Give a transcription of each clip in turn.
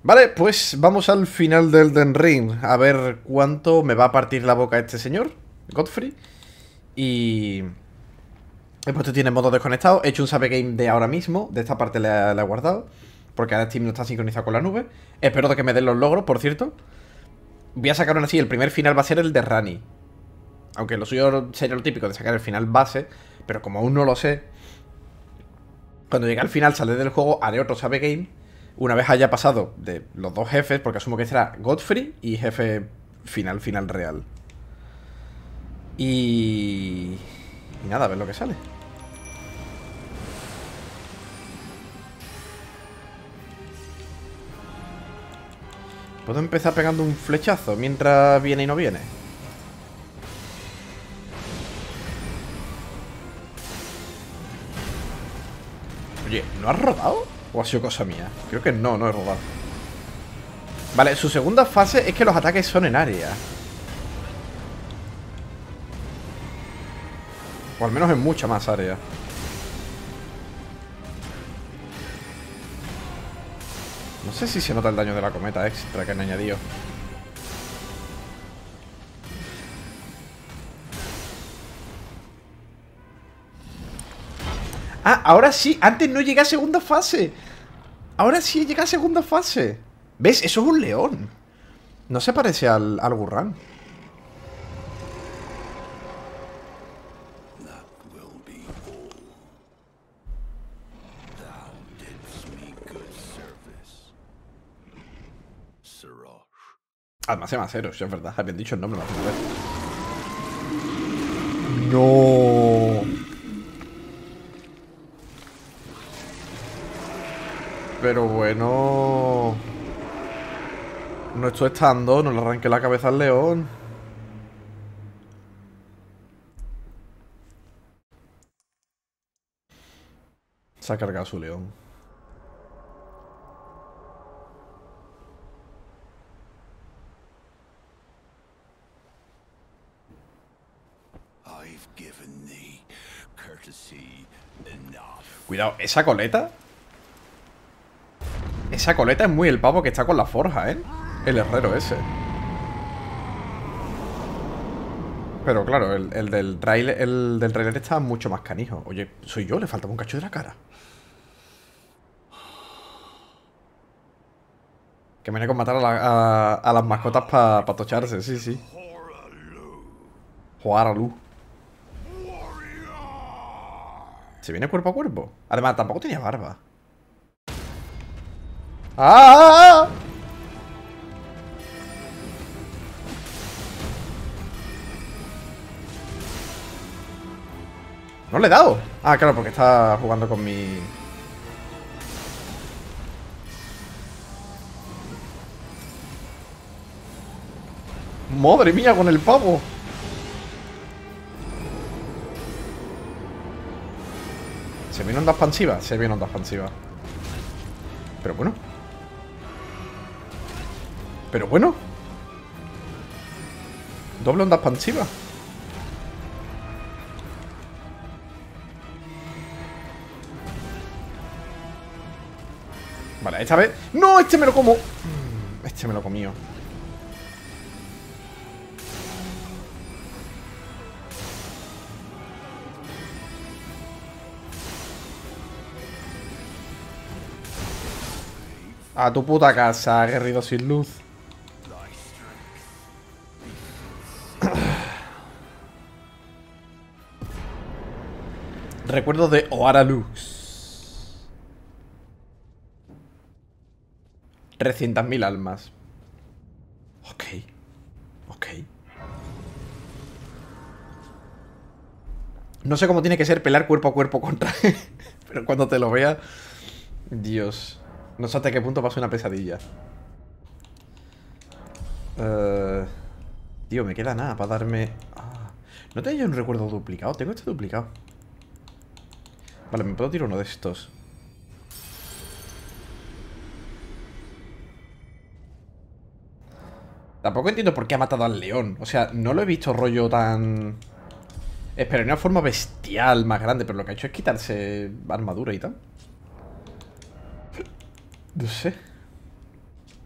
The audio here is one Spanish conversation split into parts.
Vale, pues vamos al final del Elden Ring. A ver cuánto me va a partir la boca este señor, Godfrey. Y... Después tú tienes modo desconectado. He hecho un save game de ahora mismo. De esta parte la he guardado. Porque ahora Steam no está sincronizado con la nube. Espero de que me den los logros, por cierto. Voy a sacar aún así. El primer final va a ser el de Rani. Aunque lo suyo sería lo típico de sacar el final base. Pero como aún no lo sé, cuando llegue al final, saldré del juego, haré otro save game. Una vez haya pasado de los dos jefes, porque asumo que será Godfrey y jefe final real. Y... Y nada, a ver lo que sale. ¿Puedo empezar pegando un flechazo mientras viene y no viene? Oye, ¿no has rodado? ¿O ha sido cosa mía? Creo que no, no he rodado. Vale, su segunda fase es que los ataques son en área. O al menos en mucha más área. No sé si se nota el daño de la cometa extra que han añadido. Ah, ahora sí, antes no llegué a segunda fase. Ahora sí llega a segunda fase. ¿Ves? Eso es un león. No se parece al Gurran. Además se llama Cero, si es verdad. Habían dicho el nombre más de una vez. No. Pero bueno. No estoy estando, no le arranqué la cabeza al león. Se ha cargado su león. Cuidado, esa coleta. Esa coleta es muy el pavo que está con la forja, ¿eh? El herrero ese. Pero claro, el del trailer está mucho más canijo. Oye, soy yo, le faltaba un cacho de la cara. Que viene con matar a las mascotas para tocharse, sí, sí. Jugar a luz. Se viene cuerpo a cuerpo. Además, tampoco tenía barba. ¡Ah! No le he dado. Ah, claro, porque está jugando con mi... ¡Madre mía, con el pavo! ¿Se viene onda expansiva? Se viene onda expansiva. Pero bueno. Pero bueno. Doble onda expansiva. Vale, esta vez... ¡No! Este me lo como. Este me lo comió. A tu puta casa, guerrido sin luz. Recuerdo de Oara Lux. 300.000 almas. Ok. Ok. No sé cómo tiene que ser pelear cuerpo a cuerpo contra él. Pero cuando te lo vea... Dios. No sé hasta qué punto pasa una pesadilla. Tío, me queda nada para darme... ¿No tenía un recuerdo duplicado? Tengo este duplicado. Vale, me puedo tirar uno de estos. Tampoco entiendo por qué ha matado al león. O sea, no lo he visto rollo tan... Espero, una forma bestial más grande. Pero lo que ha hecho es quitarse armadura y tal. No sé.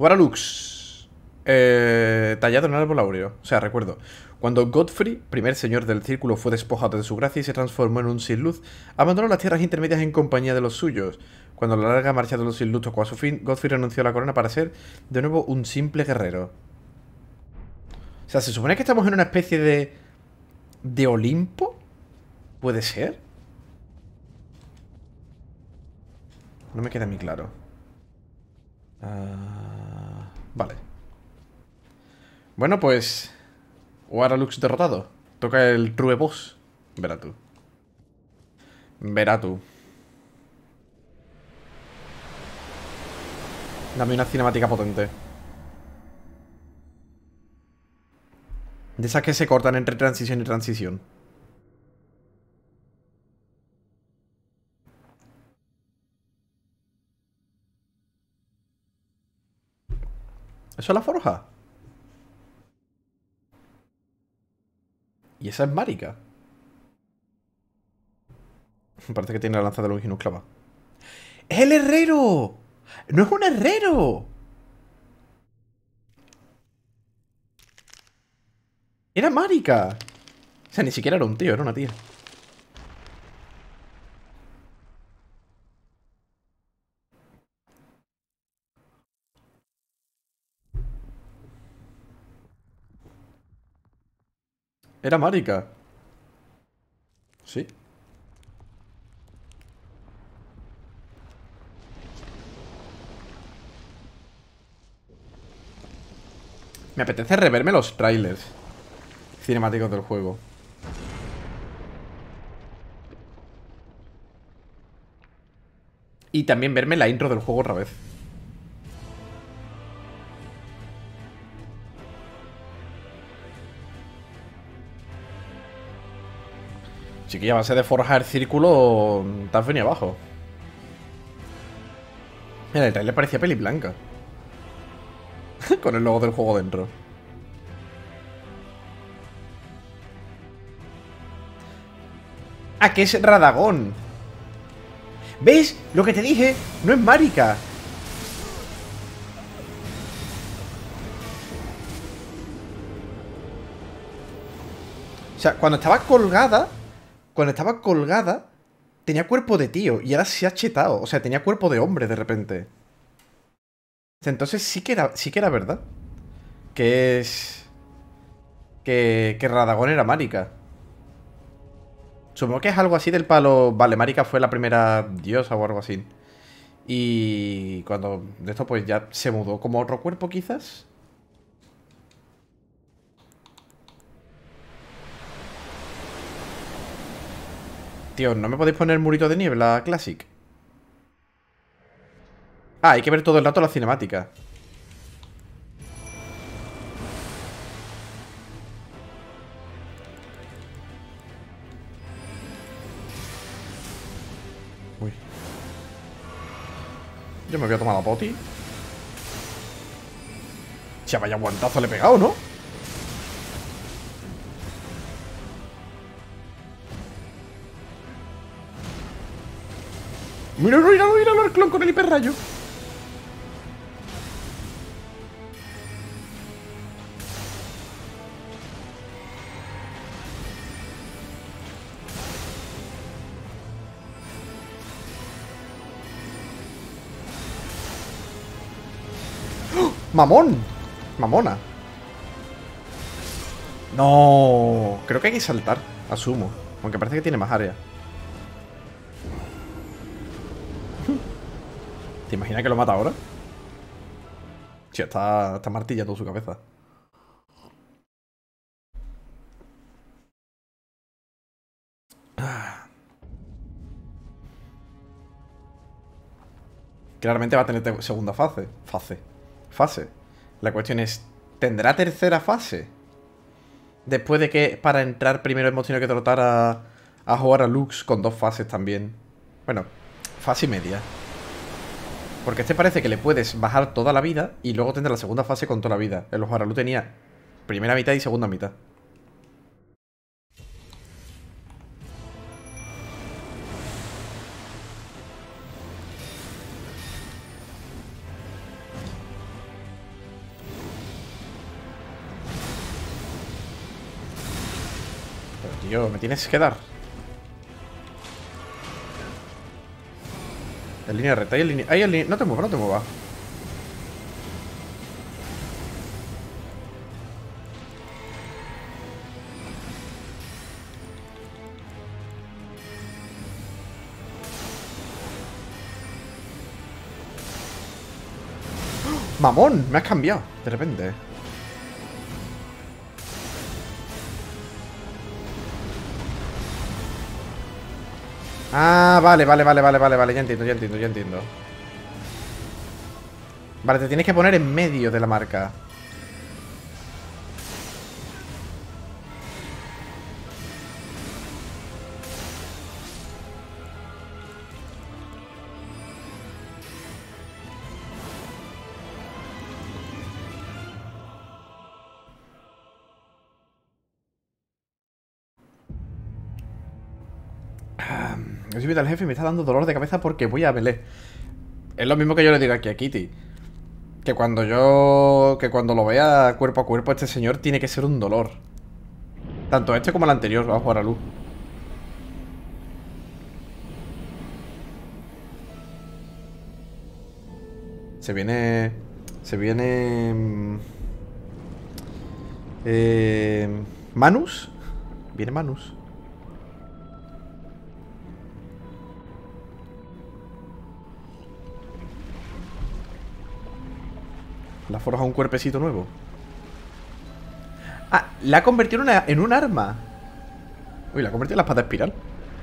Waralux. Tallado en el árbol áureo. O sea, recuerdo. Cuando Godfrey, primer señor del círculo, fue despojado de su gracia y se transformó en un sin luz, abandonó las tierras intermedias en compañía de los suyos. Cuando la larga marcha de los sin luz tocó a su fin, Godfrey renunció a la corona para ser, de nuevo, un simple guerrero. O sea, ¿se supone que estamos en una especie de Olimpo? ¿Puede ser? No me queda muy claro. Vale. Bueno, pues... Waralux derrotado. Toca el True Boss. Verá tú. Verá tú. Dame una cinemática potente. De esas que se cortan entre transición y transición. ¿Eso es la forja? Y esa es Marika. Parece que tiene la lanza de Longinus clava. ¡Es el herrero! ¡No es un herrero! Era Marika. O sea, ni siquiera era un tío, era una tía. Era Marika. Sí. Me apetece reverme los trailers cinemáticos del juego. Y también verme la intro del juego otra vez. Chiquilla, a base de forjar círculo, te has venido abajo. Mira, el trailer parecía peli blanca. Con el logo del juego dentro. Ah, que es Radagón. ¿Ves? Lo que te dije, no es Marika. O sea, cuando estaba colgada, tenía cuerpo de tío. Y ahora se ha chetado. O sea, tenía cuerpo de hombre de repente. Entonces sí que era verdad. Que es... Que Radagón era Marika. Supongo que es algo así del palo... Vale, Marika fue la primera diosa o algo así. Y cuando de esto pues ya se mudó como a otro cuerpo quizás. Tío, ¿no me podéis poner murito de niebla Classic? Ah, hay que ver todo el rato la cinemática. Uy. Yo me voy a tomar la poti. Ya vaya guantazo le he pegado, ¿no? Míralo, míralo, míralo, el clon con el hiperrayo. ¡Oh! ¡Mamón! Mamona. No, creo que hay que saltar, asumo. Aunque parece que tiene más área. ¿Te imaginas que lo mata ahora? Sí, está martillando su cabeza. Claramente va a tener segunda fase. Fase. La cuestión es, ¿tendrá tercera fase? Después de que para entrar primero hemos tenido que derrotar a jugar a Lux con dos fases también. Bueno, fase y media. Porque este parece que le puedes bajar toda la vida y luego tendrá la segunda fase con toda la vida. El Hoaralu tenía primera mitad y segunda mitad. Tío, me tienes que dar. En línea recta, ahí en línea. Ahí en línea. No te muevas, no te muevas. ¡Mamón! Me has cambiado, de repente. Ah, vale. Ya entiendo. Vale, te tienes que poner en medio de la marca. He subido al jefe y me está dando dolor de cabeza porque voy a melee. Es lo mismo que yo le digo aquí a Kitty. Que cuando lo vea cuerpo a cuerpo, este señor tiene que ser un dolor. Tanto este como el anterior, va a jugar a luz. Se viene... Se viene... Manus. Viene Manus. La forja un cuerpecito nuevo. Ah, la ha convertido en un arma. Uy, la ha convertido en la espada espiral.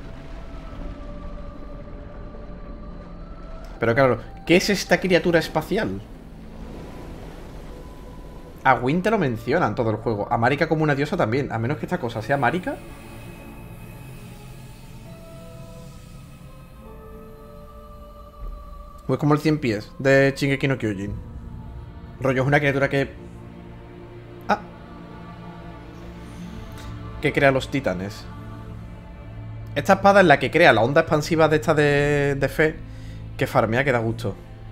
Pero claro, ¿qué es esta criatura espacial? A Wynn te lo mencionan todo el juego. A Marika como una diosa también. A menos que esta cosa sea Marika. Pues como el 100 pies de Shingeki no Kyojin. Rollo es una criatura que... Ah. Que crea los titanes. Esta espada es la que crea la onda expansiva de esta de fe. Que farmea que da gusto.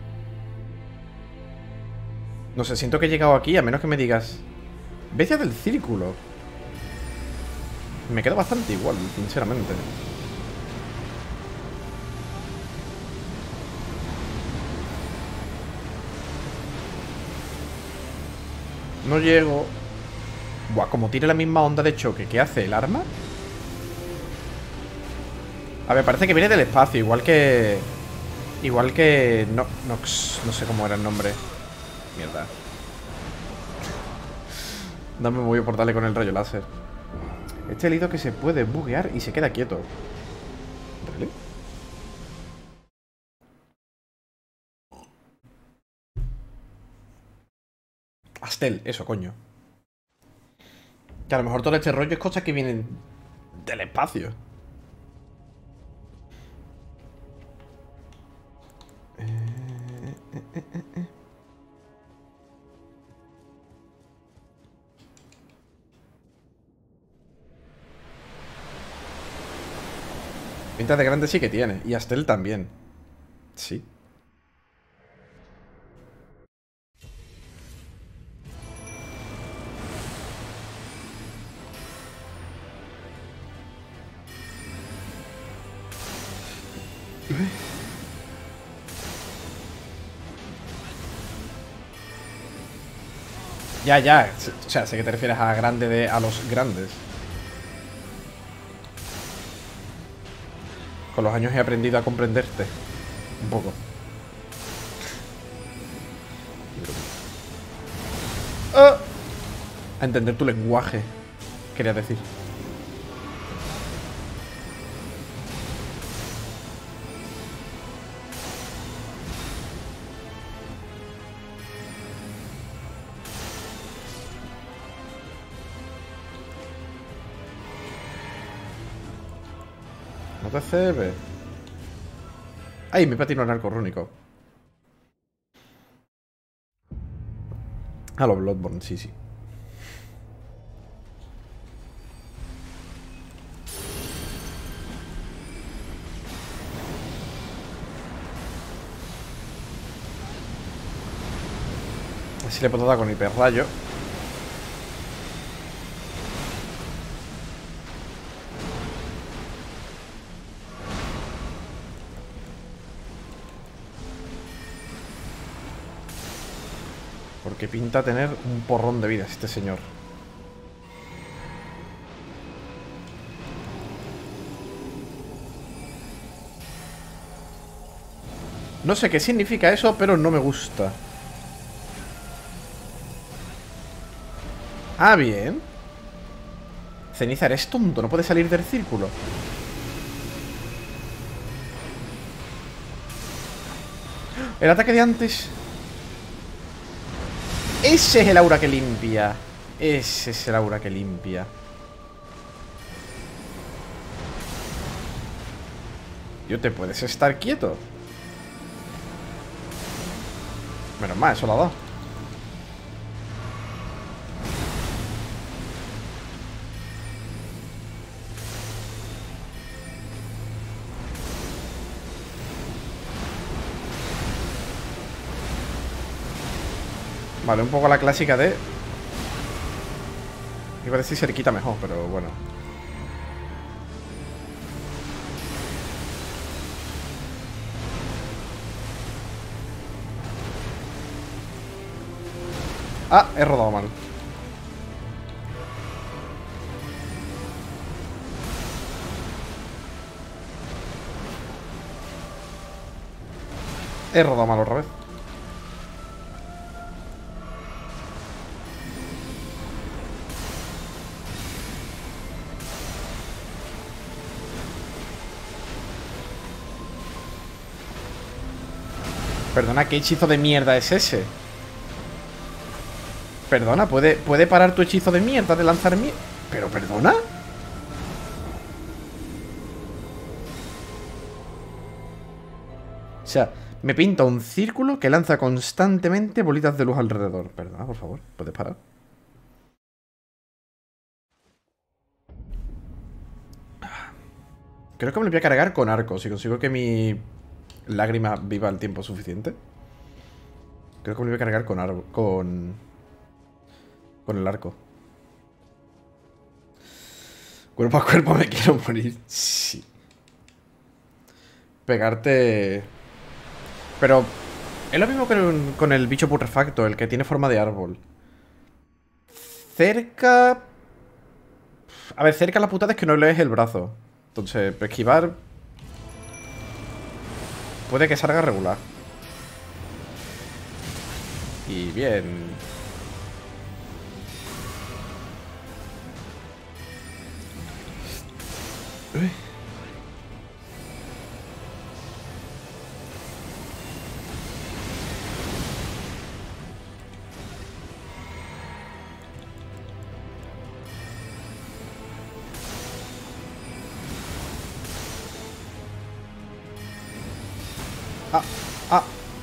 No sé, siento que he llegado aquí, a menos que me digas... Bestia del círculo. Me queda bastante igual, sinceramente. No llego. Buah, como tiene la misma onda de choque que hace el arma. A ver, parece que viene del espacio, igual que... Igual que... Nox, no sé cómo era el nombre. Mierda. No me voy a por darle con el rayo láser. Este leído que se puede buguear y se queda quieto. ¿Really? Astel, eso, coño. Que a lo mejor todo este rollo es cosas que vienen del espacio. Pinta de grande sí que tiene. Y Astel también. Sí. Ya, ya. O sea, sé que te refieres a grande a los grandes. Con los años he aprendido a comprenderte. Un poco. ¡Ah! A entender tu lenguaje, quería decir. No te cebes. ¡Ay! Me patino el arco rúnico. A los Bloodborne, sí, sí. Así le puedo dar con hiperrayo. Porque pinta tener un porrón de vidas este señor. No sé qué significa eso, pero no me gusta. Ah, bien. Ceniza, eres tonto, no puedes salir del círculo. El ataque de antes. Ese es el aura que limpia. Ese es el aura que limpia. Tío, ¿te puedes estar quieto? Menos mal, eso lo ha dado. Vale, un poco la clásica de... Iba a decir cerquita mejor, pero bueno. Ah, he rodado mal. He rodado mal otra vez. Perdona, ¿qué hechizo de mierda es ese? Perdona, ¿puede parar tu hechizo de mierda de lanzar mierda? ¿Pero perdona? O sea, me pinta un círculo que lanza constantemente bolitas de luz alrededor. Perdona, por favor, ¿puedes parar? Creo que me lo voy a cargar con arco. Si consigo que mi lágrima viva el tiempo suficiente. Creo que me lo voy a cargar con arco. Con el arco. Cuerpo a cuerpo me quiero morir. Sí. Pegarte... Pero... Es lo mismo que con el bicho putrefacto, el que tiene forma de árbol. Cerca... A ver, cerca la putada es que no lees el brazo. Entonces, esquivar... Puede que salga regular. Y bien... Uy. Ah, ah.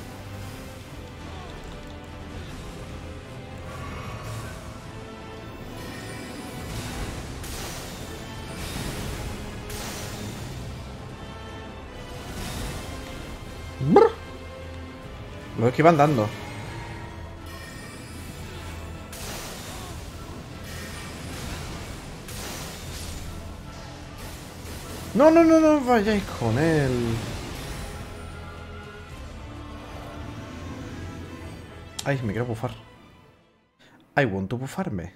Brr. Lo es que van dando. No, no, no, no vayáis con él. Ay, me quiero bufar. I want to bufarme.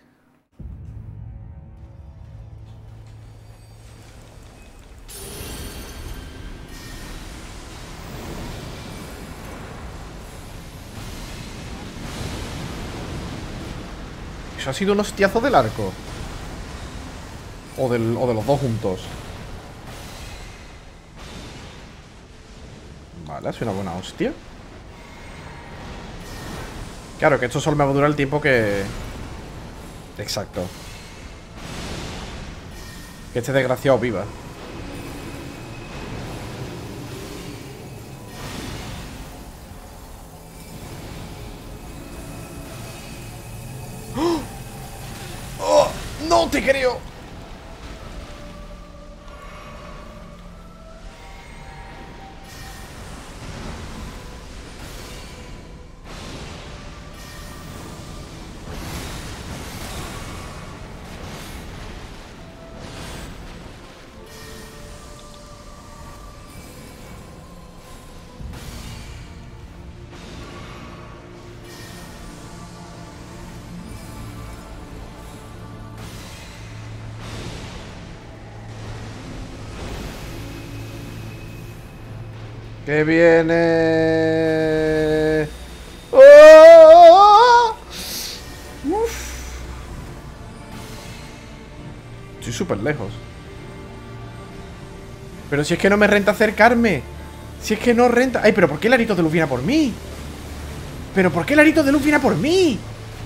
Eso ha sido un hostiazo del arco. O de los dos juntos. Vale, ha sido una buena hostia. Claro, que esto solo me va a durar el tiempo que... Exacto. Que este desgraciado viva. ¡Oh! ¡Oh! ¡No te creo! ¡Que viene! ¡Oh! Uf. Estoy súper lejos. Pero si es que no me renta acercarme. Si es que no renta... Ay, pero ¿por qué el arito de luz viene a por mí? ¿Pero por qué el arito de luz viene a por mí?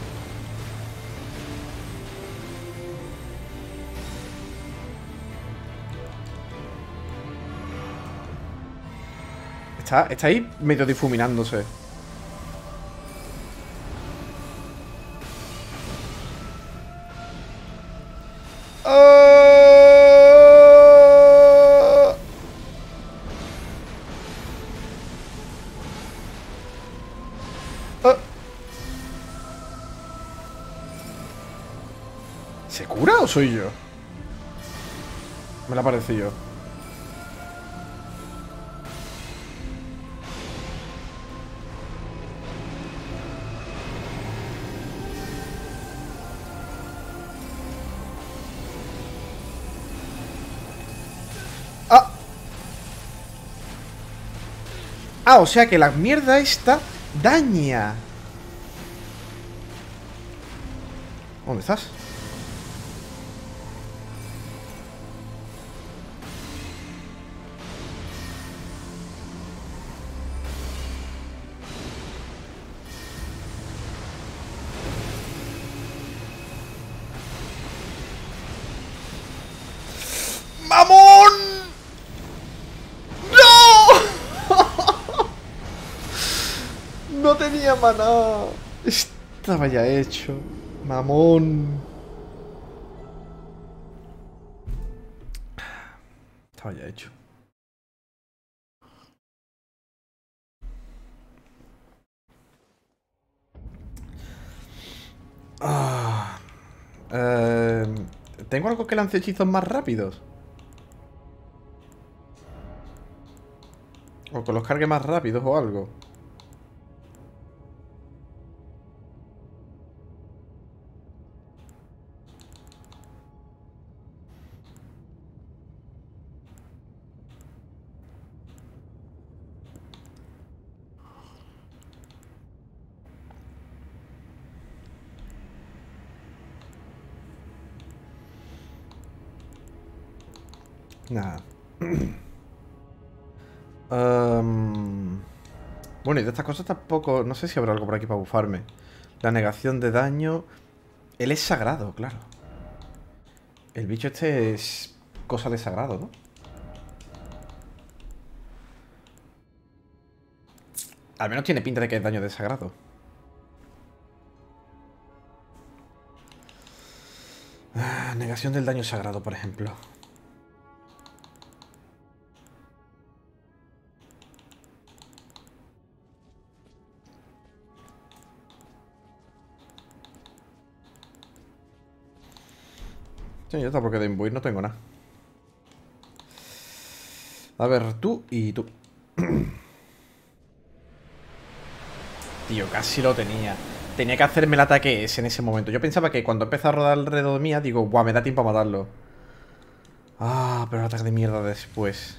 Está ahí medio difuminándose. ¡Oh! ¡Oh! ¿Se cura o soy yo? Me la parece yo. ¡Ah! Ah, o sea que la mierda esta daña. ¿Dónde estás? ¡Mamón! ¡No! No tenía maná. Estaba ya hecho. Mamón. Estaba ya hecho. Ah, ¿tengo algo que lance hechizos más rápidos? O que los cargue más rápidos o algo. Nada. Bueno, y de estas cosas tampoco... No sé si habrá algo por aquí para bufarme. La negación de daño... Él es sagrado, claro. El bicho este es cosa de sagrado, ¿no? Al menos tiene pinta de que es daño de sagrado. Negación del daño sagrado, por ejemplo. Sí, ya está, porque de imbuir no tengo nada. A ver, tú y tú. Tío, casi lo tenía. Tenía que hacerme el ataque ese en ese momento. Yo pensaba que cuando empezó a rodar alrededor mía, digo, buah, me da tiempo a matarlo. Ah, pero el ataque de mierda después.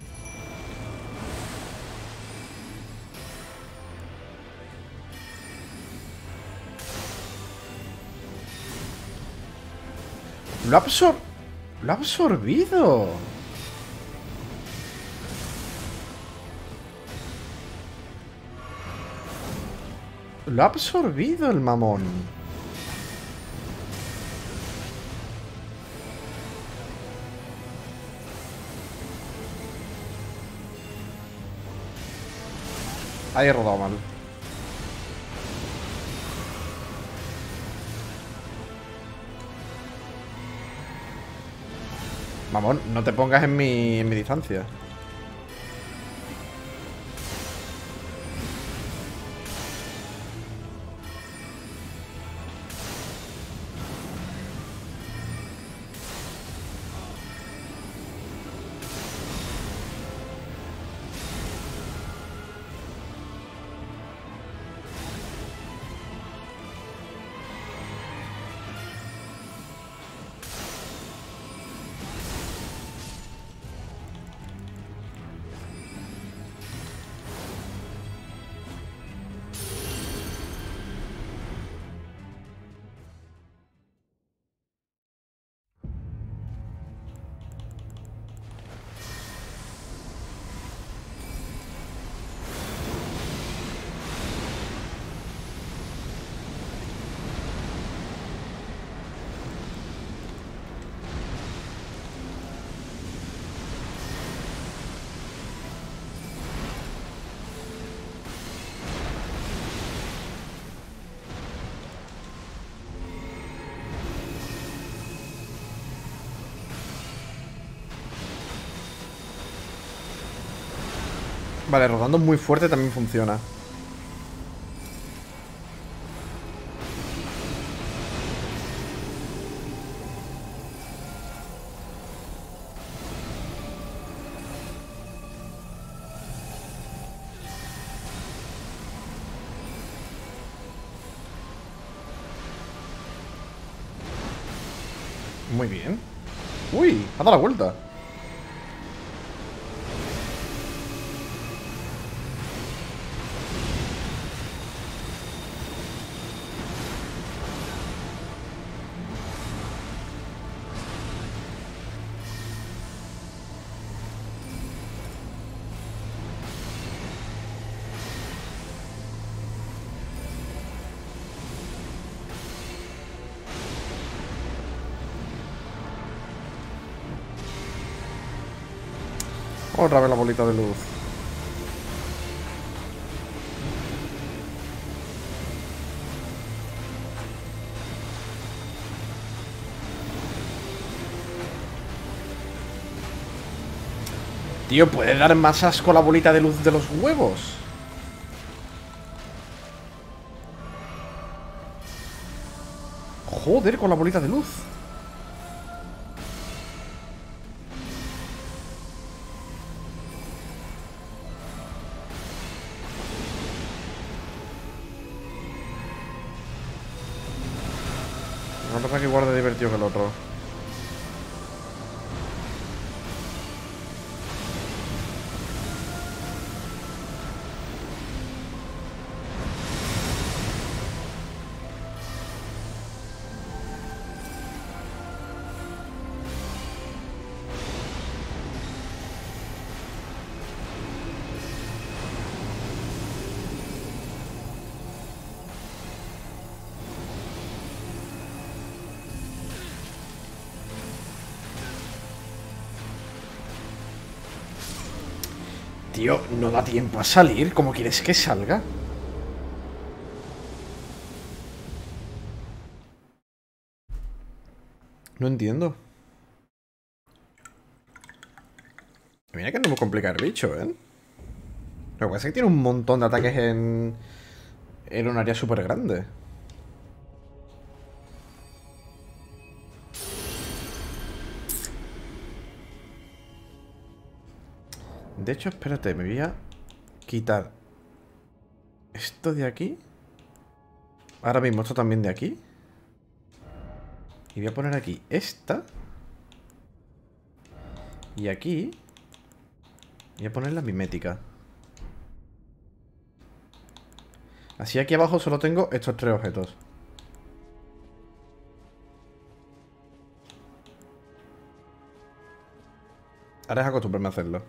Lo ha Lo ha absorbido. Lo ha absorbido el mamón. Ahí he rodado mal. Mamón, no te pongas en mi distancia. Vale, rodando muy fuerte también funciona. Muy bien. Uy, ha dado la vuelta. Otra vez la bolita de luz. Tío, ¿puede dar más asco la bolita de luz de los huevos? Joder, con la bolita de luz. No pasa que igual de divertido que el otro. Tío, no da tiempo a salir. ¿Cómo quieres que salga? No entiendo. Mira que no me complica el bicho, ¿eh? Lo que pasa es que tiene un montón de ataques en un área súper grande. De hecho, espérate, me voy a quitar esto de aquí. Ahora mismo esto también de aquí. Y voy a poner aquí esta. Y aquí voy a poner la mimética. Así aquí abajo solo tengo estos tres objetos. Ahora es acostumbrarme a hacerlo.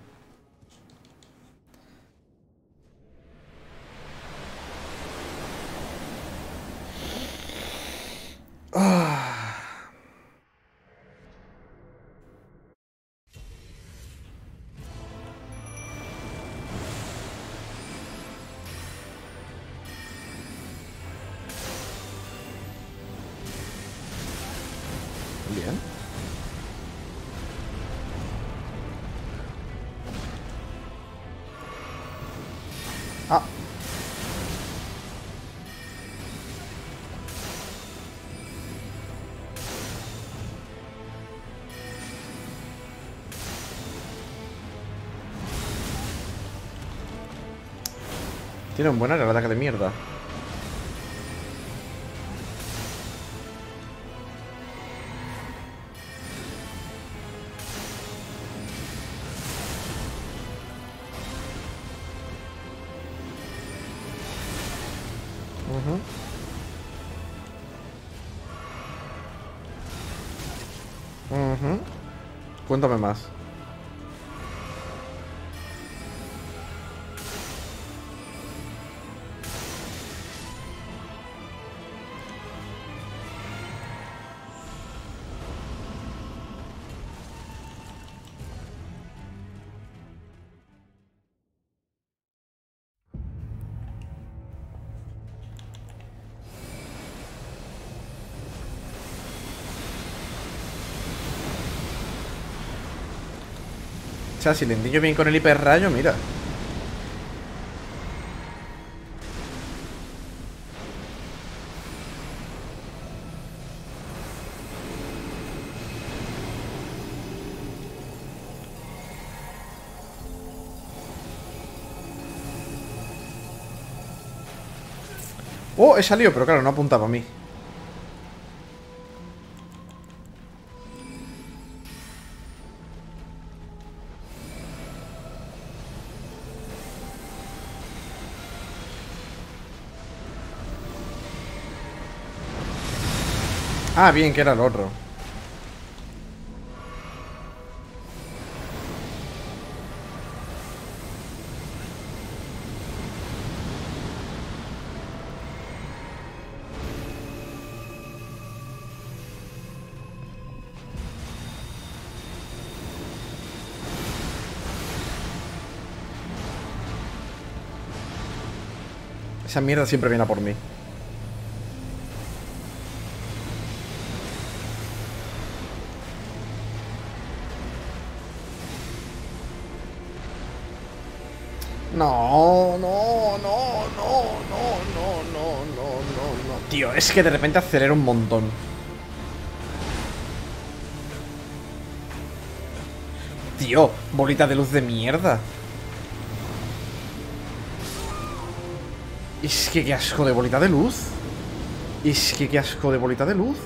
Bien. Ah. Tiene un buen área de ataque de mierda. Cuéntame más. O sea, si le endillo bien con el hiperrayo, mira. Oh, he salido, pero claro, no apuntaba a mí. Ah, bien, que era el otro. Esa mierda siempre viene a por mí. No, no, no, no, no, no, no, no, no. Tío, es que de repente acelera un montón. Tío, bolita de luz de mierda. Es que qué asco de bolita de luz. Es que qué asco de bolita de luz.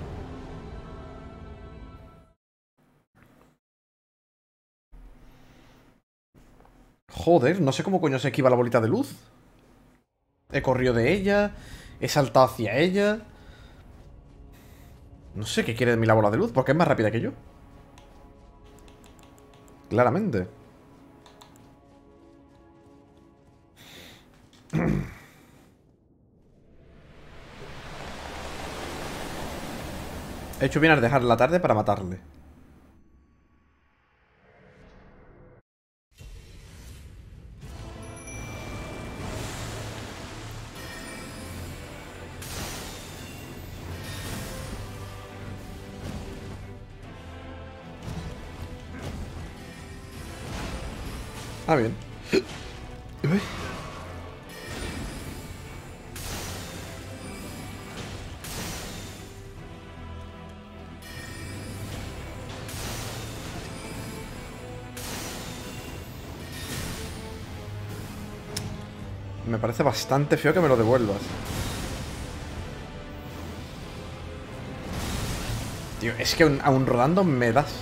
Joder, no sé cómo coño se esquiva la bolita de luz. He corrido de ella. He saltado hacia ella. No sé qué quiere de mí la bola de luz, porque es más rápida que yo. Claramente. He hecho bien al dejar la tarde para matarle. Ah, bien. Uy. Me parece bastante feo que me lo devuelvas. Tío, es que aún rodando me das.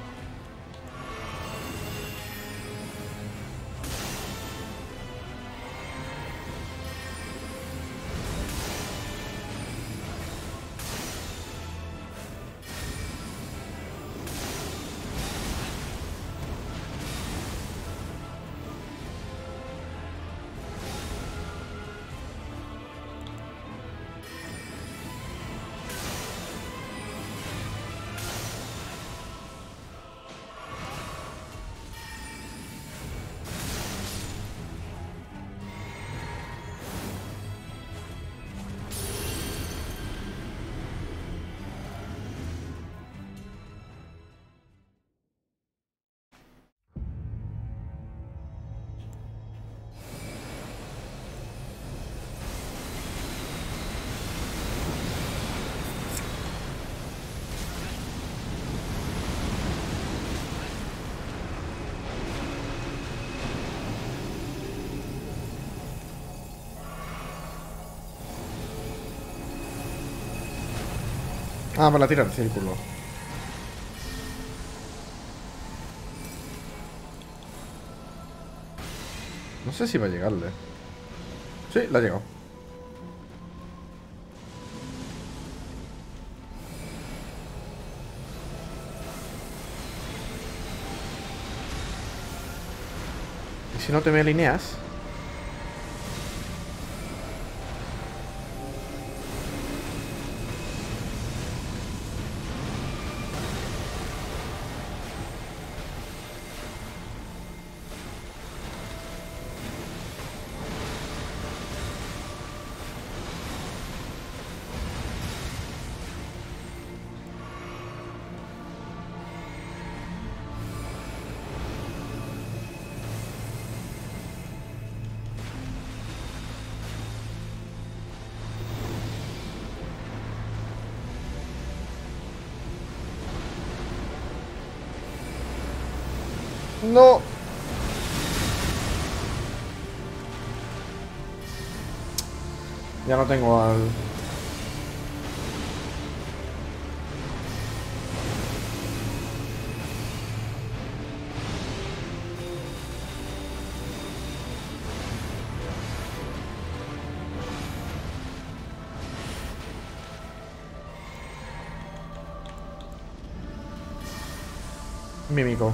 Ah, me la tira el círculo. No sé si va a llegarle. Sí, la ha llegado. ¿Y si no te me alineas? No. Ya no tengo al... Mímico.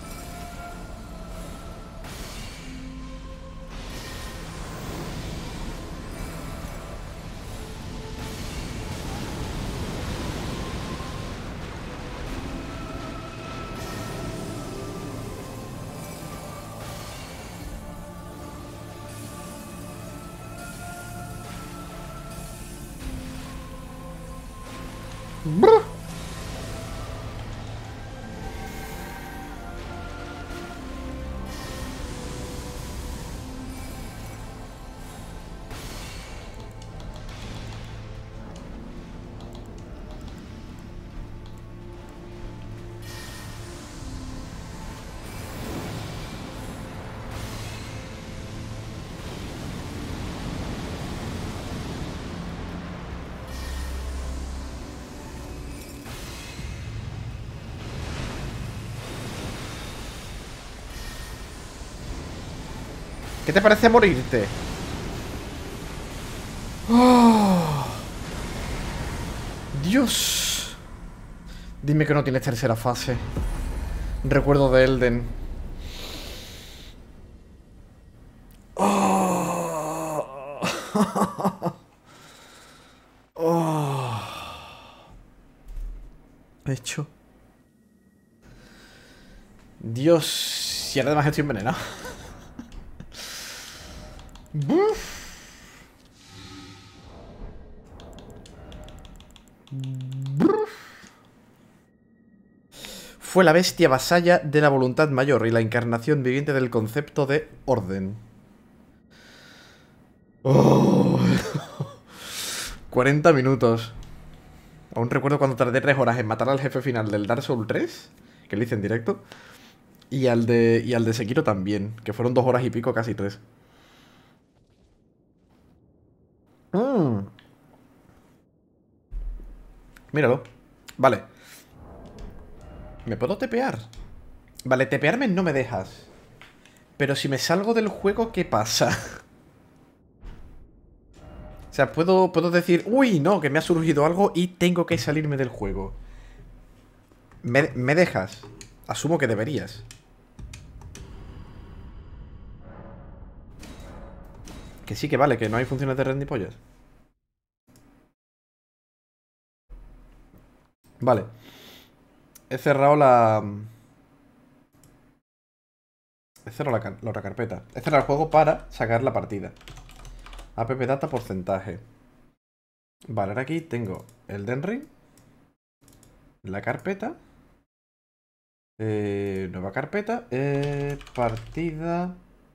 Brr. ¿Qué te parece morirte? Oh, Dios. Dime que no tienes tercera fase. Recuerdo de Elden. Oh. Oh. Hecho. Dios. Y ahora además estoy envenenado. Buf. Fue la bestia vasalla de la voluntad mayor y la encarnación viviente del concepto de orden. Oh. 40 minutos. Aún recuerdo cuando tardé 3 horas en matar al jefe final del Dark Souls 3, que lo hice en directo, y al de Sekiro también, que fueron 2 horas y pico, casi 3. Míralo. Vale. ¿Me puedo tepear? Vale, tepearme no me dejas. Pero si me salgo del juego, ¿qué pasa? O sea, puedo decir, uy, no, que me ha surgido algo y tengo que salirme del juego. ¿Me dejas? Asumo que deberías. Que sí, que vale, que no hay funciones de red ni pollas. Vale. He cerrado la... He cerrado la otra carpeta. He cerrado el juego para sacar la partida. App data porcentaje. Vale, ahora aquí tengo el Elden Ring. La carpeta. Nueva carpeta. Partida.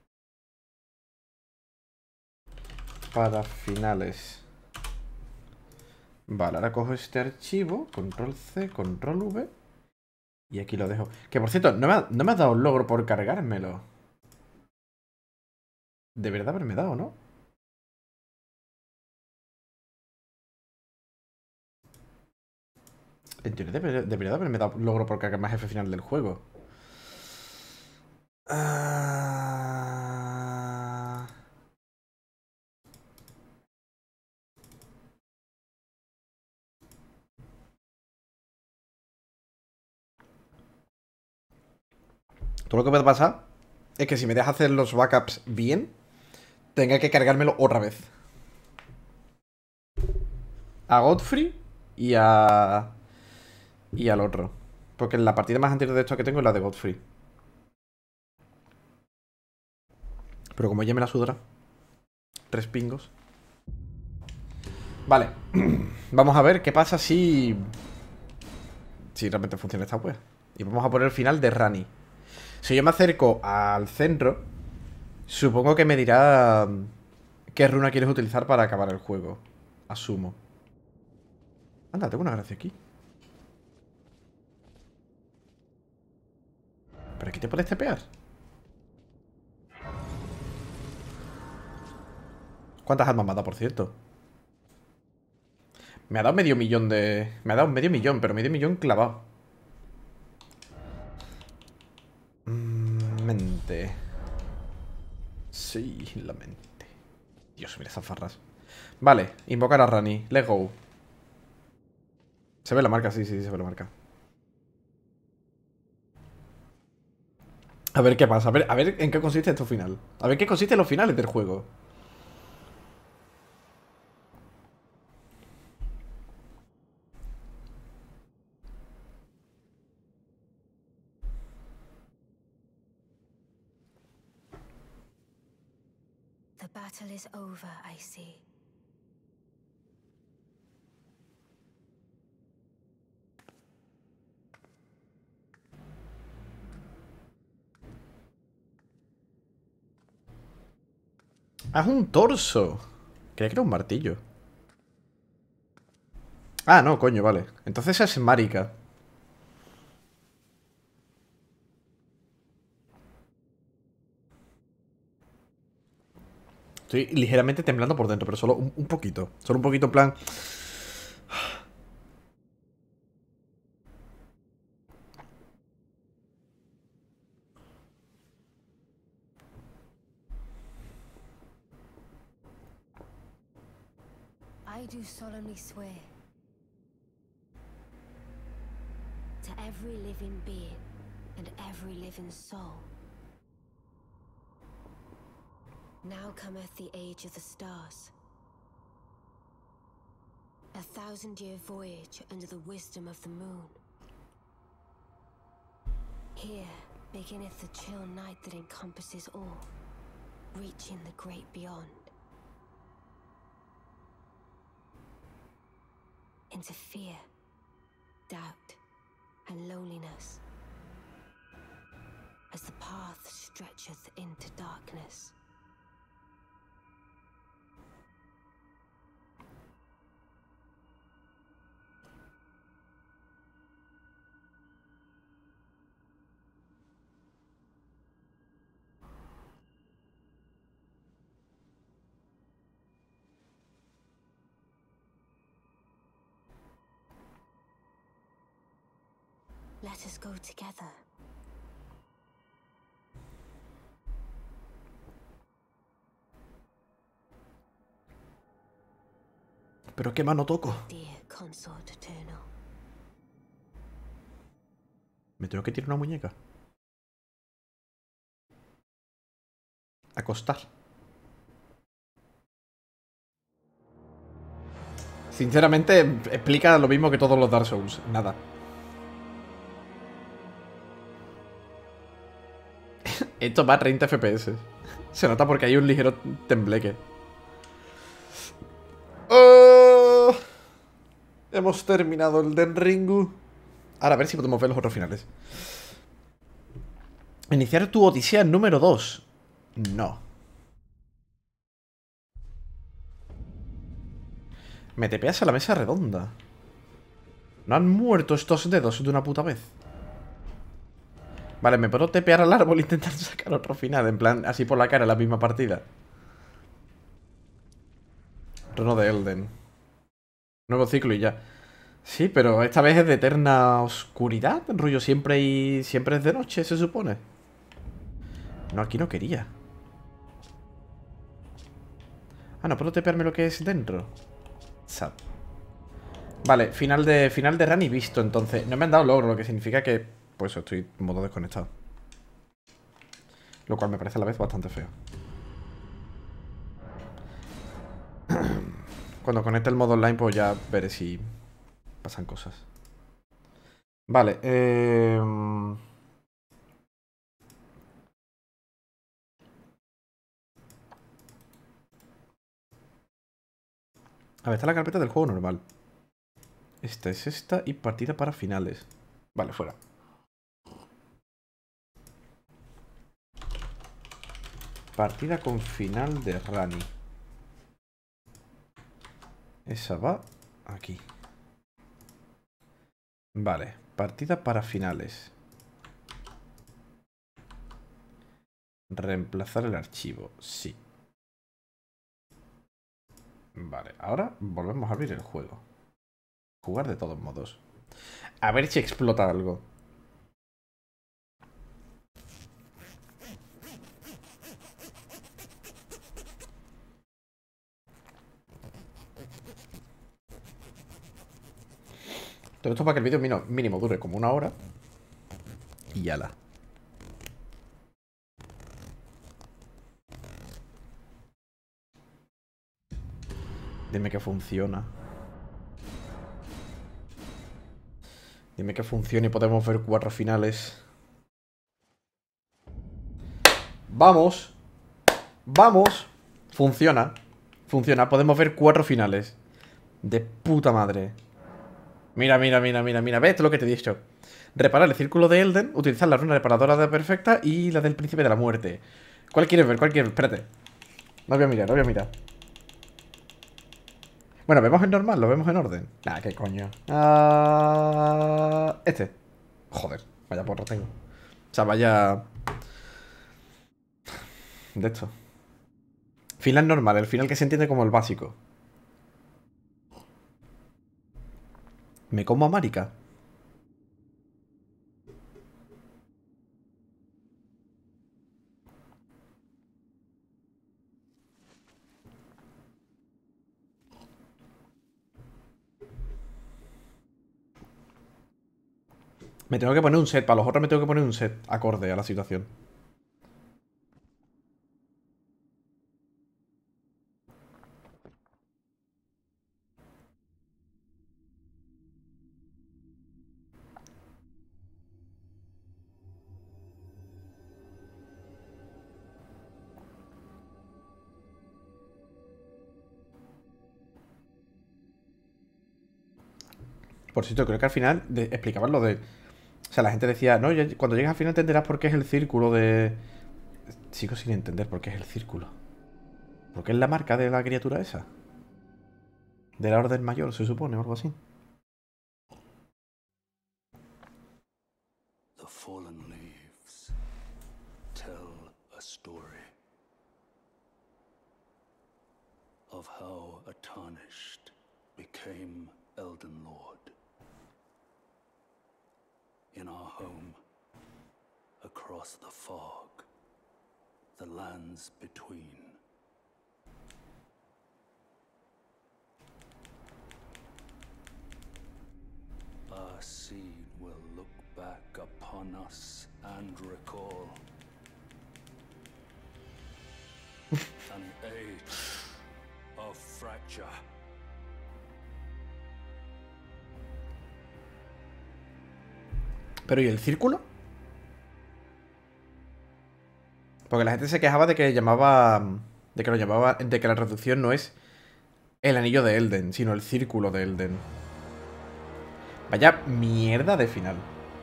Para finales. Vale, ahora cojo este archivo. Control C, Control V. Y aquí lo dejo. Que por cierto, no me ha dado un logro por cargármelo. Debería de haberme dado, ¿no? En teoría debería de haberme dado un logro por cargarme al jefe final del juego. Ah... Todo lo que puede pasar es que si me deja hacer los backups bien, tenga que cargármelo otra vez. A Godfrey y a... Y al otro. Porque la partida más anterior de esto que tengo es la de Godfrey. Pero como ya me la sudará. 3 pingos. Vale. Vamos a ver qué pasa si... Si realmente funciona esta web. Y vamos a poner el final de Rani. Si yo me acerco al centro, supongo que me dirá qué runa quieres utilizar para acabar el juego. Asumo. Anda, tengo una gracia aquí. ¿Pero aquí te puedes tepear? ¿Cuántas almas mata, por cierto? Me ha dado medio millón de... Me ha dado medio millón, pero medio millón clavado. Mente. Sí, la mente. Dios, mira esas farras. Vale, invocar a Rani. Let's go. Se ve la marca, sí, sí, se ve la marca. A ver qué pasa, a ver en qué consiste esto final. A ver qué consiste en los finales del juego. The battle is over, I see. Ah, es un torso. Creía que era un martillo. Ah, no, coño, vale. Entonces es Marika. Estoy ligeramente temblando por dentro, pero solo un poquito. Solo un poquito en plan... I do solemnly swear to every living being and every living soul. Now cometh the age of the stars. A 1000-year voyage under the wisdom of the moon. Here beginneth the chill night that encompasses all, reaching the great beyond. Into fear, doubt, and loneliness, as the path stretcheth into darkness. Let us go together. ¿Pero qué mano toco? Dear consort eternal. Me tengo que tirar una muñeca. Acostar. Sinceramente, explica lo mismo que todos los Dark Souls. Nada. Esto va a 30 FPS. Se nota porque hay un ligero tembleque. Oh, hemos terminado el Den Ringu. Ahora a ver si podemos ver los otros finales. Iniciar tu odisea número 2. No. Me tepeas a la mesa redonda. ¿No han muerto estos dedos de una puta vez? Vale, me puedo tepear al árbol e intentar sacar otro final. En plan, así por la cara en la misma partida. Trono de Elden. Nuevo ciclo y ya. Sí, pero esta vez es de eterna oscuridad. Rollo, siempre es de noche, se supone. No, aquí no quería. Ah, no puedo tepearme lo que es dentro. Sad. Vale, final de run y visto, entonces. No me han dado logro, lo que significa que... Pues estoy en modo desconectado. Lo cual me parece a la vez bastante feo. Cuando conecte el modo online, pues ya veré si pasan cosas. Vale, a ver, está la carpeta del juego normal. Esta es esta y partida para finales. Vale, fuera. Partida con final de Rani. Esa va aquí. Vale, partida para finales. Reemplazar el archivo, sí. Vale, ahora volvemos a abrir el juego. Jugar de todos modos. A ver si explota algo. Todo esto para que el vídeo mínimo dure como 1 hora. Y ala. Dime que funciona. Dime que funciona y podemos ver 4 finales. ¡Vamos! ¡Vamos! Funciona. Funciona. Podemos ver 4 finales. De puta madre. Mira, mira, mira, mira, mira. ¿Ves lo que te he dicho? Reparar el círculo de Elden, utilizar la runa reparadora de perfecta y la del príncipe de la muerte. ¿Cuál quieres ver? ¿Cuál quieres ver? Espérate. No voy a mirar, no voy a mirar. Bueno, vemos en normal, lo vemos en orden. Nah, qué coño. Este. Joder, vaya porra tengo. O sea, vaya... De esto. Final normal, el final que se entiende como el básico. ¿Me como a Marika? Me tengo que poner un set, para los otros me tengo que poner un set acorde a la situación. Por cierto, creo que al final explicaban lo de... O sea, la gente decía, no, cuando llegues al final entenderás por qué es el círculo de... Sigo sin entender por qué es el círculo. ¿Por qué es la marca de la criatura esa? De la Orden Mayor, se supone, o algo así. The fallen leaves tell a story of how a tarnished became Elden Lord. In our home, across the fog, the lands between. Our seed will look back upon us and recall an age of fracture. ¿Pero y el círculo? Porque la gente se quejaba de que llamaba... De que lo llamaba... De que la traducción no es el anillo de Elden, sino el círculo de Elden. Vaya mierda de final.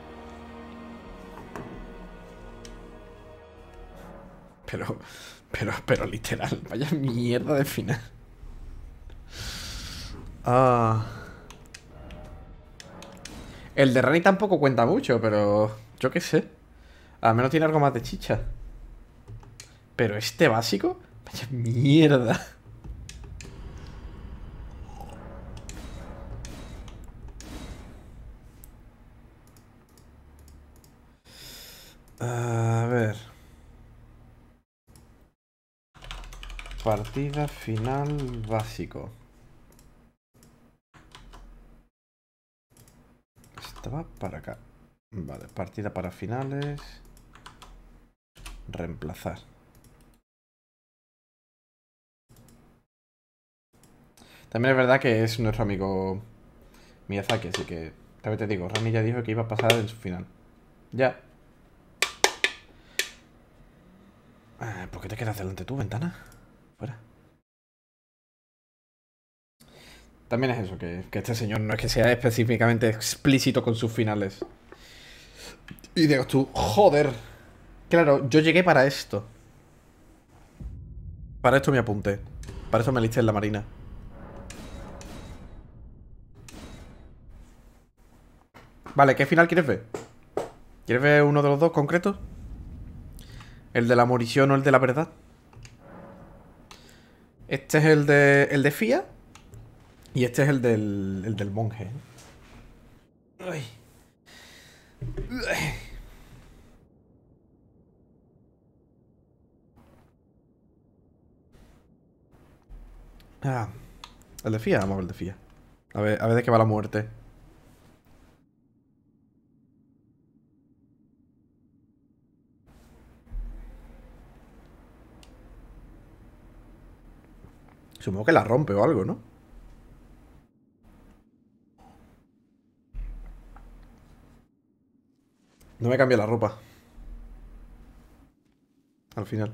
Pero literal, vaya mierda de final. El de Rani tampoco cuenta mucho, pero... Yo qué sé. Al menos tiene algo más de chicha. Pero este básico... Vaya mierda. A ver. Partida final básico. Estaba para acá. Vale, partida para finales. Reemplazar. También es verdad que es nuestro amigo Miyazaki, así que también te digo, Rani ya dijo que iba a pasar en su final. Ya. ¿Por qué te quedas delante tú, ventana? Fuera. También es eso, que este señor no es que sea específicamente explícito con sus finales. Y digo tú, joder. Claro, yo llegué para esto. Para esto me apunté. Para eso me alisté en la marina. Vale, ¿qué final quieres ver? ¿Quieres ver uno de los dos concretos? ¿El de la morición o el de la verdad? Este es el de Fia. Y este es el del monje. Ay. Ah, el de Fía, vamos a ver el de Fía. A ver de qué va la muerte. Supongo que la rompe o algo, ¿no? No me cambia la ropa. Al final.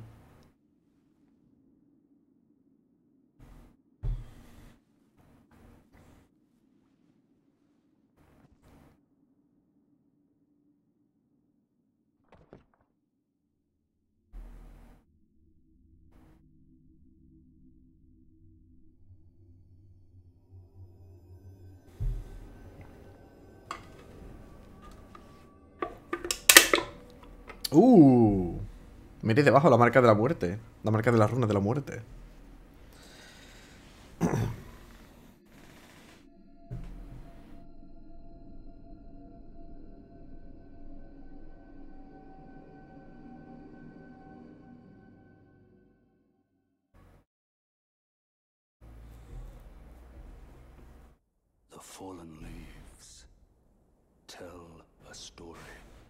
Uh. Mire debajo la marca de la muerte. La marca de las runas de la muerte. The fallen leaves tell a story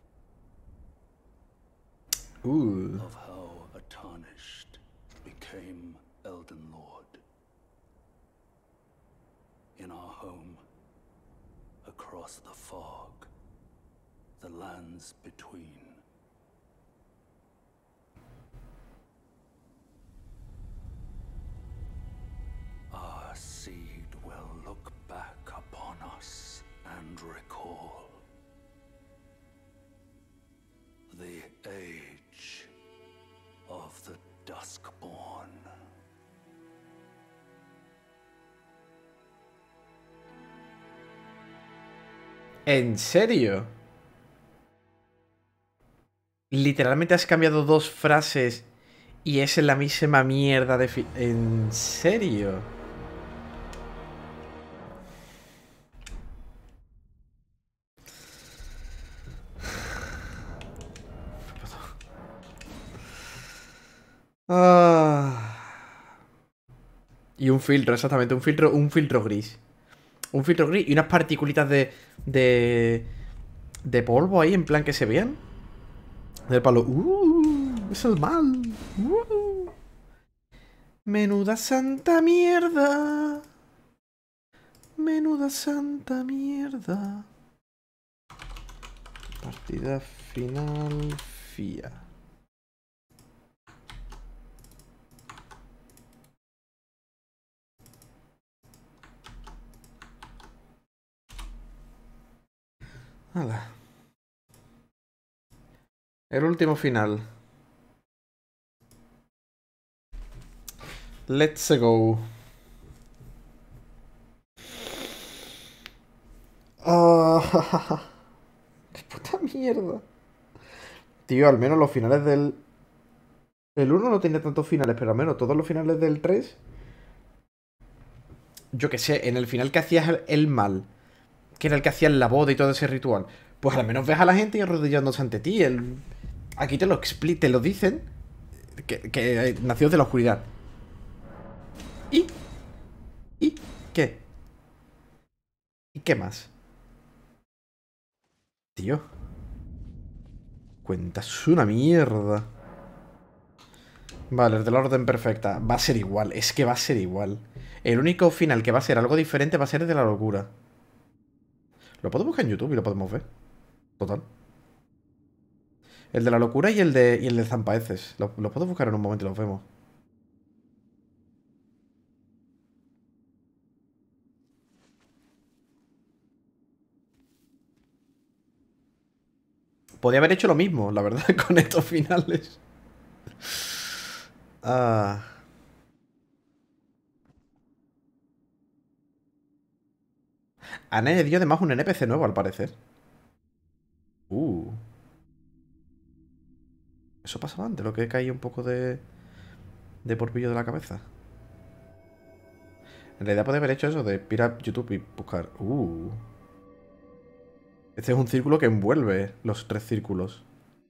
of how a tarnished became Elden Lord. In our home, across the fog, the lands between. Our seed will look back upon us and recall the age of the Duskborn. ¿En serio? Literalmente has cambiado dos frases y es la misma mierda de... ¿En serio? Ah. Y un filtro, exactamente, un filtro gris. Un filtro gris y unas particulitas de polvo ahí, en plan que se vean. Del palo. Es el mal. Menuda santa mierda. Menuda santa mierda. Partida final. Fía. Nada. El último final. Let's go. Ah, ¡qué puta mierda! Tío, al menos los finales del... El uno no tiene tantos finales, pero al menos todos los finales del 3... Yo qué sé, en el final que hacías el mal, que era el que hacías la boda y todo ese ritual, pues al menos ves a la gente arrodillándose ante ti. Aquí te lo te lo dicen, que nació de la oscuridad. ¿Y? ¿Y qué? ¿Y qué más? Tío. Cuentas una mierda. Vale, el de la orden perfecta. Va a ser igual, es que va a ser igual. El único final que va a ser algo diferente va a ser el de la locura. Lo puedo buscar en YouTube y lo podemos ver. Total. El de la locura y el de Zampaeces. Lo puedo buscar en un momento y los vemos. Podría haber hecho lo mismo, la verdad, con estos finales. Ah. Han añadido además un NPC nuevo, al parecer. Uh. Eso pasaba antes, lo que caía un poco de polvillo de la cabeza. En realidad podría haber hecho eso de ir a YouTube y buscar. Este es un círculo que envuelve los 3 círculos.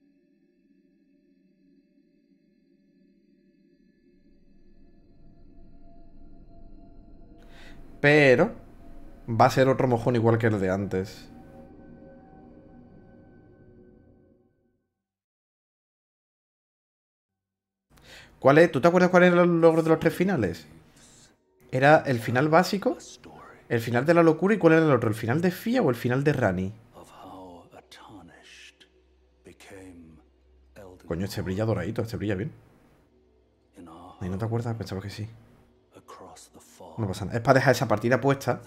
Pero va a ser otro mojón igual que el de antes. ¿Cuál es? ¿Tú te acuerdas cuál era el logro de los 3 finales? Era el final básico, el final de la locura y cuál era el otro, el final de Fia o el final de Rani. Coño, este brilla doradito, este brilla bien. ¿Y no te acuerdas? Pensaba que sí. No pasa nada. Es para dejar esa partida puesta.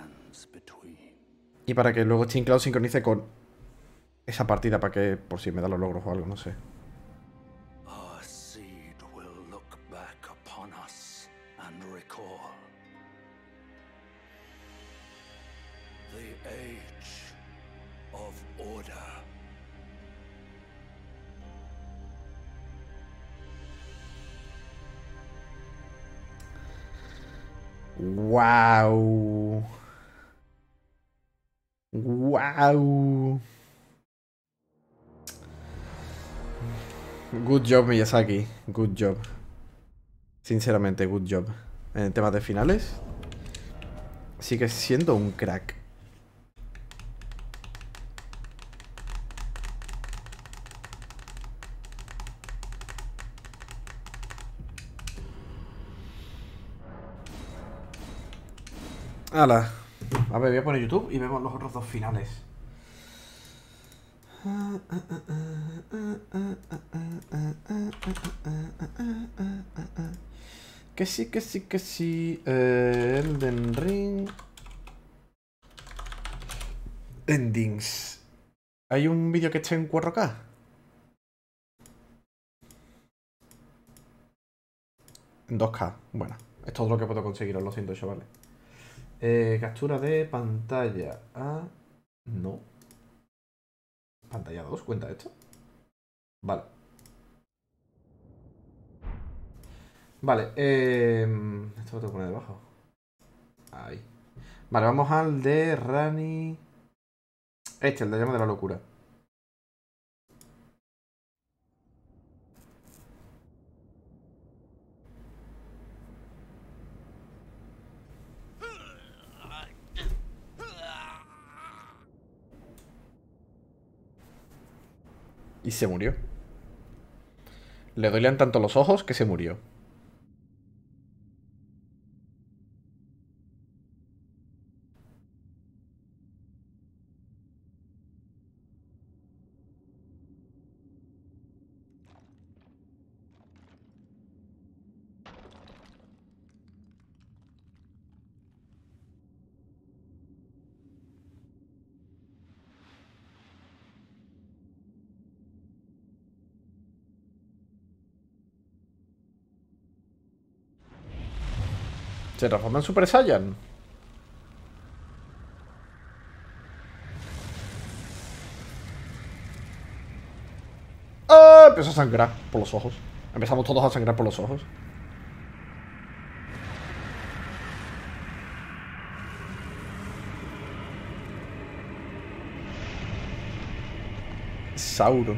Y para que luego Steam Cloud sincronice con esa partida para que, por si me da los logros o algo, no sé. Wow. Wow. Good job, Miyazaki. Good job. Sinceramente, good job. En temas de finales, sigue siendo un crack. Hala. A ver, voy a poner YouTube y vemos los otros 2 finales. Que sí, que sí, que sí. Elden Ring. Endings. ¿Hay un vídeo que esté en 4K? En 2K. Bueno, es todo lo que puedo conseguir, os lo siento, chavales. Captura de pantalla. No. Pantalla 2, ¿cuenta esto? Vale. Vale, esto lo tengo que poner debajo. Ahí. Vale, vamos al de Rani. El de Llama de la Locura. Y se murió. Le dolían tanto los ojos que se murió. Se transforma en Super Saiyan. ¡Ah! Empezó a sangrar por los ojos. Empezamos todos a sangrar por los ojos. Sauron.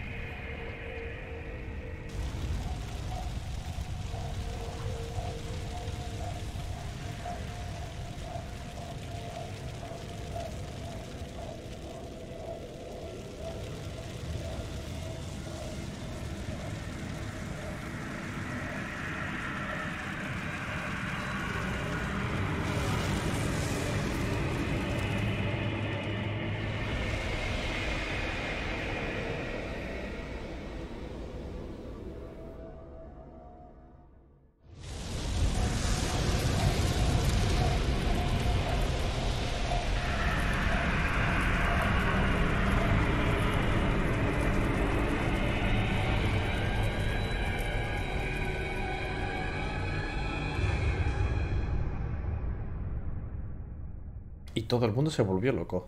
Y todo el mundo se volvió loco.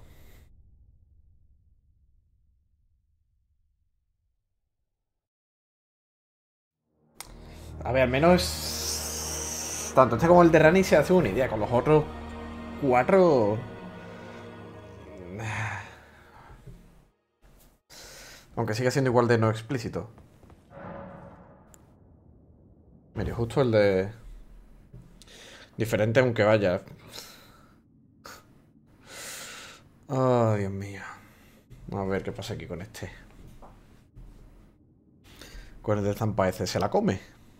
A ver, al menos tanto este como el de Rani se hace una idea. Con los otros 4... Aunque sigue siendo igual de no explícito. Mire, justo el de... Diferente aunque vaya. Oh, Dios mío. A ver qué pasa aquí con este. Con el de Zampa ese se la come.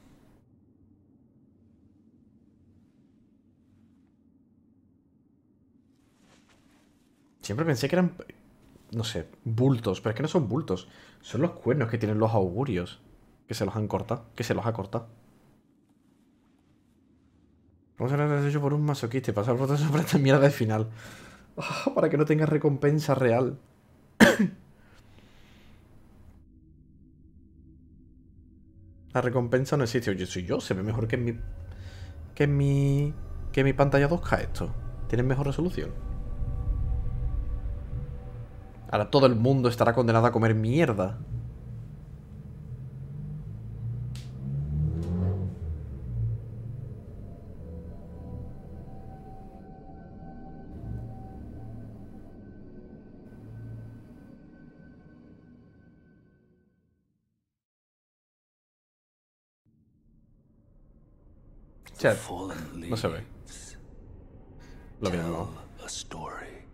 Siempre pensé que eran... No sé, bultos. Pero es que no son bultos. Son los cuernos que tienen los augurios. Que se los han cortado. Que se los ha cortado. Vamos a ser hecho por un masoquista y pasar por todo eso para esta mierda de final. Oh, para que no tenga recompensa real. La recompensa no existe. Oye, soy yo. Se ve mejor que en mi... Que en mi... Que en mi pantalla 2K esto. Tienen mejor resolución. Ahora todo el mundo estará condenado a comer mierda. O The sea, fallen no se ve. leaves Lo tell mismo. a story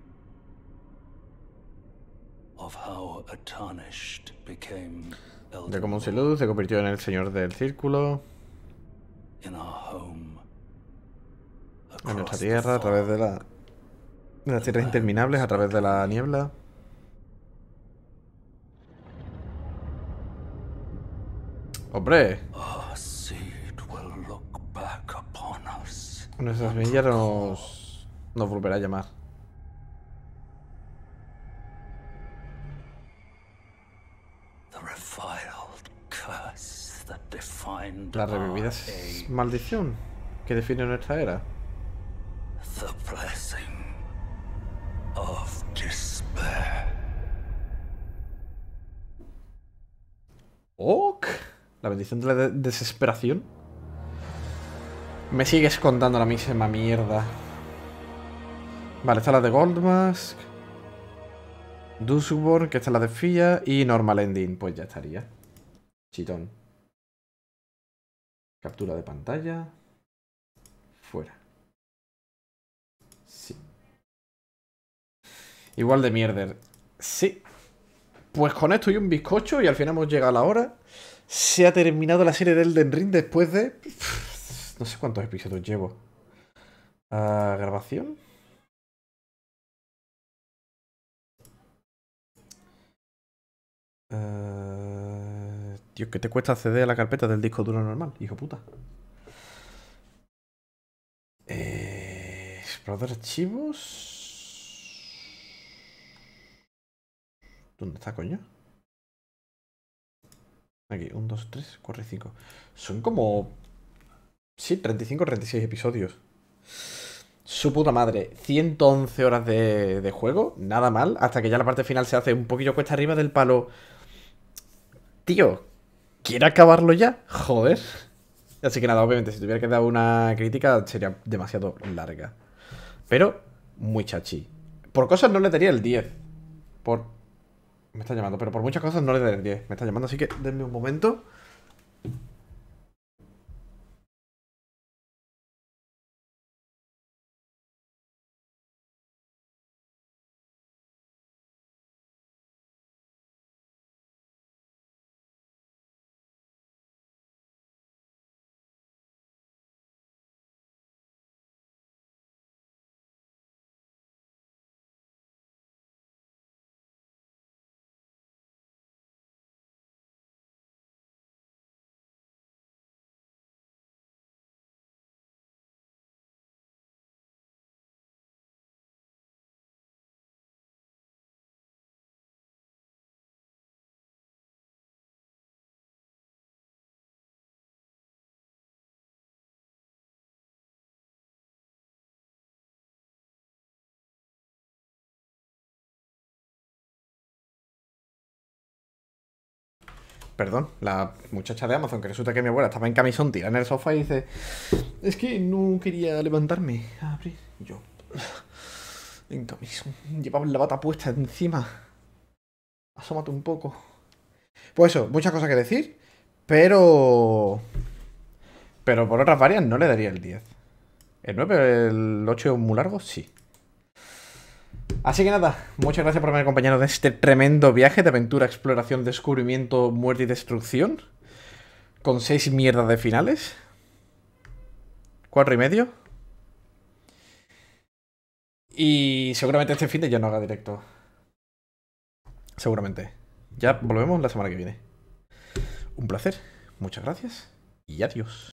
of how a tarnished became De cómo un Elden Silud se convirtió en el señor del círculo. in our home, En nuestra across the tierra, a través far de las tierras interminables, a través de la niebla. ¡Hombre! our seed will look back upon us Nuestra and semilla recall nos volverá a llamar. the reviled curse that defined La our revivida age, maldición que define nuestra era. the blessing of despair. ¡Ok! La bendición de la desesperación. Me sigues contando la misma mierda. Vale, esta es la de Goldmask. Dusborn, que esta es la de Fia. Y Normal Ending, pues ya estaría. Chitón. Captura de pantalla. Fuera. Sí. Igual de mierder. Sí. Pues con esto y un bizcocho y al final hemos llegado a la hora. Se ha terminado la serie de Elden Ring después de... No sé cuántos episodios llevo. ¿Grabación? Tío, ¿qué te cuesta acceder a la carpeta del disco duro normal, hijo puta? Explorar archivos. ¿Dónde está, coño? Aquí, 1, 2, 3, 4 y 5. Son como... Sí, 35 o 36 episodios. Su puta madre. 111 horas de juego. Nada mal. Hasta que ya la parte final se hace un poquillo cuesta arriba del palo. Tío, ¿quiere acabarlo ya? Joder. Así que nada, obviamente, si tuviera que dar una crítica sería demasiado larga. Pero muy chachi. Por cosas no le daría el 10. Por... Me está llamando, pero por muchas cosas no le daría el 10. Me está llamando, así que denme un momento. perdón, la muchacha de Amazon, que resulta que mi abuela estaba en camisón tirada en el sofá y dice: es que no quería levantarme a abrir. Y yo, en camisón, llevaba la bata puesta encima. Asómate un poco. Pues eso, muchas cosas que decir, pero por otras varias no le daría el 10. El 9, el 8 muy largo, sí. Así que nada, muchas gracias por haberme acompañado en este tremendo viaje de aventura, exploración, descubrimiento, muerte y destrucción. Con 6 mierdas de finales. 4 y medio. Y seguramente este fin de ya no haga directo. Seguramente. Ya volvemos la semana que viene. Un placer, muchas gracias y adiós.